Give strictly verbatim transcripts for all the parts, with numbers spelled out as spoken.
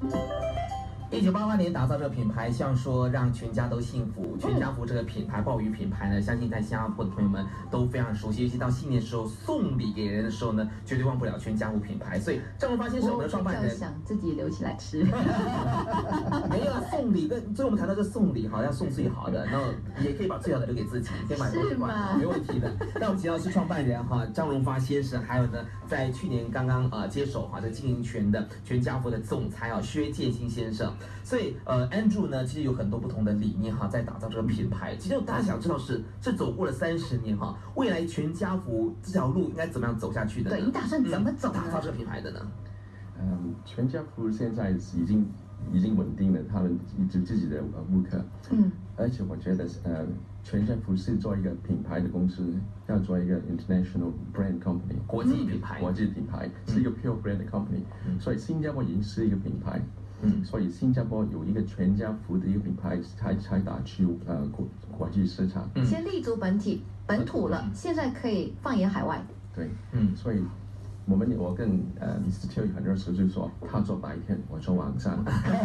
一九八八年打造这个品牌，像说让全家都幸福。全家福这个品牌，鲍鱼品牌呢，相信在新加坡的朋友们都非常熟悉。尤其到新年的时候送礼给人的时候呢，绝对忘不了全家福品牌。所以张荣发先生我们的创办人， 想自己留起来吃。 没有送礼，跟所以我们谈到这送礼，好像送最好的，那也可以把最好的留给自己，可以买多款，没问题的。那我们提到是创办人哈张荣发先生，还有呢，在去年刚刚呃接手哈这经营权的全家福的总裁啊薛建新先生。所以，呃 ，Andrew 呢，其实有很多不同的理念哈，在打造这个品牌。其实大家想知道是，这走过了三十年哈，未来全家福这条路应该怎么样走下去的？ 对，你打算怎么走、 嗯？打造这个品牌的呢？ 嗯，全家福现在已经已经稳定了他们自自己的呃顾客，嗯，而且我觉得呃，全家福是做一个品牌的公司，要做一个 international brand company， 国际品牌， 国际品牌是一个 pure brand company，、嗯、所以新加坡已经是一个品牌。嗯，所以新加坡有一个全家福的一个品牌，才才打去呃国国际市场。 嗯、先立足本体本土了，现在可以放眼海外。 对，嗯，所以我们我跟呃 mister Teo 很多时候就说，他做白天，我做晚上。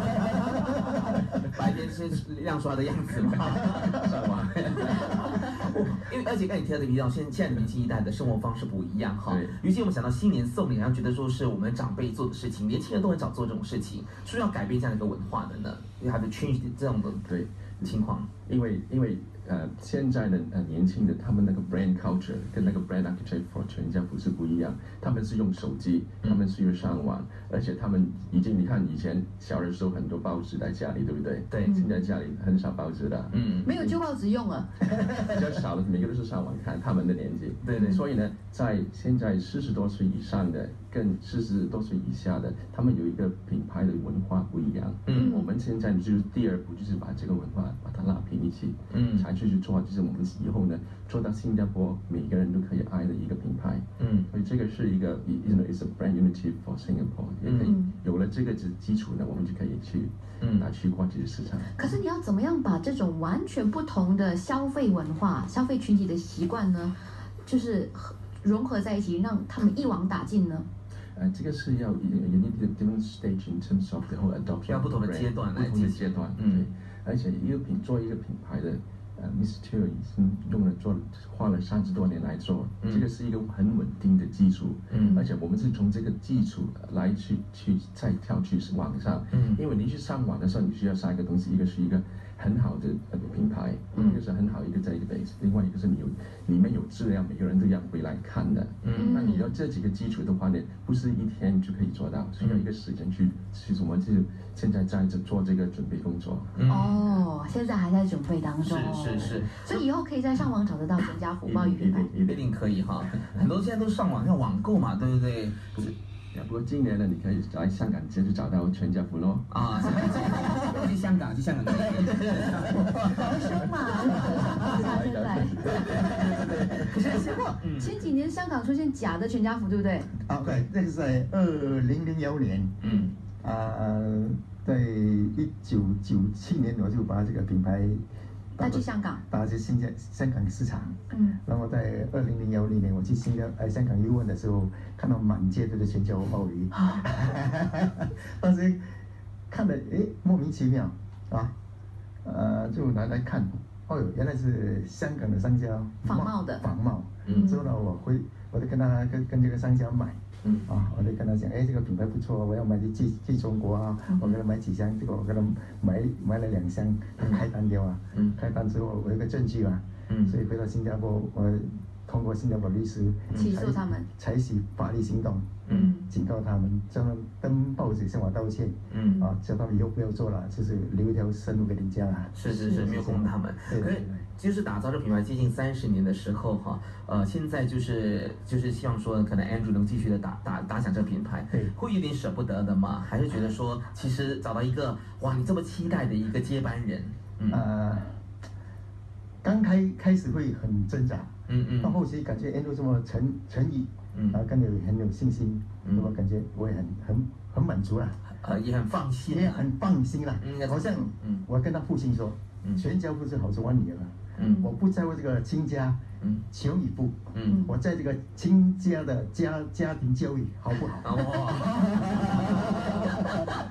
白天是亮刷的样子嘛，是吧？因为而且刚才你提到的提到，现现在的年轻一代的生活方式不一样哈。尤其我们想到新年送礼，然后觉得说是我们长辈做的事情，年轻人都很少做这种事情，是不是要改变这样的一个文化的呢？因为它的 change 这样的对情况， 因为因为呃现在的呃年轻的他们那个 brand culture 跟那个 brand architecture for 全家福是不一样，他们是用手机，他们是用上网，而且他们已经你看以前小的时候很多报纸在家里，对不对？ 对， 现在家里很少报纸的， 嗯，没有旧报纸用了， 比较少的，每个都是上网看，他们的年纪， 对对， 所以呢，在现在四十多岁以上的，跟四十多岁以下的，他们有一个品牌的文化不一样。嗯，我们现在就是第二步，就是把这个文化把它拉平一起，嗯，才去去做，就是我们以后呢做到新加坡每个人都可以爱的一个品牌。嗯，所以这个是一个 ，you know, it's a brand unity for Singapore， 也可以有了这个基基础呢，我们就可以去嗯拿去国际市场。 可是你要怎么样把这种完全不同的消费文化、消费群体的习惯呢，就是融合在一起，让他们一网打尽呢？ 呃，这个是要 you need a different stage in terms of the whole adoption， 要不同的阶段来， 不同的阶段，嗯，而且一个品做一个品牌的，呃 ，mister Teo 已经用了做花了三十多年来做，嗯、这个是一个很稳定的基础，嗯，而且我们是从这个基础来去去再跳去网上，嗯，因为你去上网的时候，你需要三个东西，一个是一个很好的呃品牌，嗯，一个是很好一个 database， 另外一个是你有里面有质量，每个人都要回来看的，嗯，那你要这几个基础的话呢，不是一天就可以做到，需要一个时间去，其实我们就现在在做这个准备工作。 嗯、哦，现在还在准备当中。 是是是， 所以以后可以在上网找得到全家福鲍鱼品牌， 一定可以哈。很多现在都上网，像网购嘛，对不对？ 不是。不过今年呢，你可以在香港直接找到全家福咯。 啊，去香港，去香港可以。 好凶嘛！现在。可是香港前几年香港出现假的全家福，对不对？ 啊，对，这个是在二零零幺年。嗯。啊，在一九九七年我就把这个品牌带去香港， 带去新加香港市场。嗯，然后在二零零幺年我去新加呃香港游玩的时候，看到满街都是全家福鲍鱼，当时看了诶莫名其妙啊，呃就拿来看，哦哟原来是香港的商家仿冒的仿冒，嗯，之后呢我回我就跟他跟跟这个商家买。嗯啊，我就跟他讲，哎，这个品牌不错，我要买去寄寄中国啊，嗯、我给他买几箱，结果我给他买买了两箱，他开单给我，嗯，开单之后我有个证据嘛，嗯，所以回到新加坡，我通过新加坡律师起诉他们， 采取法律行动，嗯，警告他们，叫他们登报纸向我道歉，嗯，啊，叫他们以后不要做了，就是留一条生路给人家了。 是是是，没有供他们。 对对对。 就是打造这品牌接近三十年的时候哈，呃，现在就是就是希望说，可能 Andrew 能继续的打打打响这个品牌，会有点舍不得的嘛？还是觉得说，其实找到一个哇，你这么期待的一个接班人， 嗯、呃，刚开开始会很挣扎，嗯嗯，到后期感觉 Andrew 这么诚诚意，嗯，然后更有很有信心，嗯，我感觉我也很很很满足了， 呃，也很放心， 也很放心了，嗯，好像，嗯，我跟他父亲说，嗯，全家福是好做我女儿。嗯，我不在乎这个亲家，嗯，求与不，嗯，我在这个亲家的家家庭教育好不好？ 哦，我家里很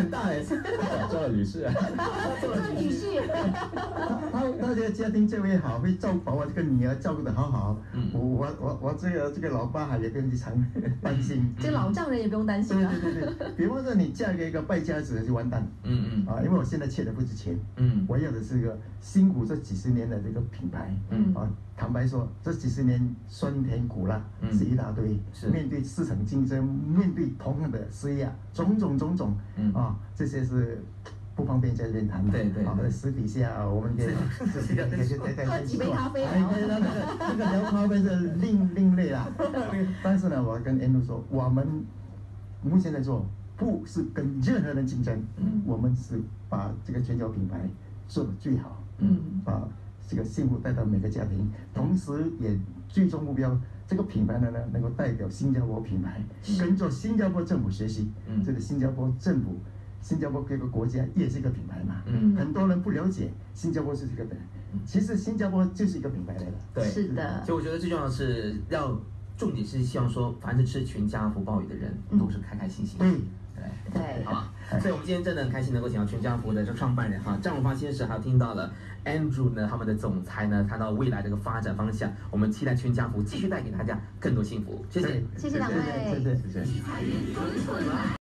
很大哎， 做了女士啊， 做了女婿。 他他的家庭就业好，会照把我这个女儿照顾得好好。嗯，我我我我这个这个老爸也不用去常担心。 这个老丈人也不用担心啊。 对对对对，比方说你嫁给一个败家子就完蛋。嗯嗯。啊，因为我现在缺的不是钱。嗯。我要的是一个辛苦这几十年的这个品牌。嗯。啊，坦白说，这几十年酸甜苦辣是一大堆。是。面对市场竞争，面对同样的施压，种种种种。嗯。啊，这些是。不方便在这边谈嘛， 对对， 好，私底下我们可以这个喝几杯咖啡， 哎，那个那个聊咖啡是另另类啦。但是呢，我跟 Andrew 说，我们目前在做不是跟任何人竞争，嗯，我们是把这个全球品牌做得最好，嗯，把这个幸福带到每个家庭，同时也最终目标，这个品牌呢呢能够代表新加坡品牌，跟着新加坡政府学习，嗯，这个新加坡政府。新加坡这个国家也是一个品牌嘛，嗯，很多人不了解新加坡是这个的，其实新加坡就是一个品牌来的， 对， 是的。 所以我觉得最重要的是要重点是希望说，凡是吃全家福鲍鱼的人都是开开心心， 对对对， 好吧。所以我们今天真的很开心能够请到全家福的这创办人哈张荣发先生，还有听到了 Andrew 呢他们的总裁呢谈到未来这个发展方向，我们期待全家福继续带给大家更多幸福，谢谢， 谢谢两位， 谢谢谢谢。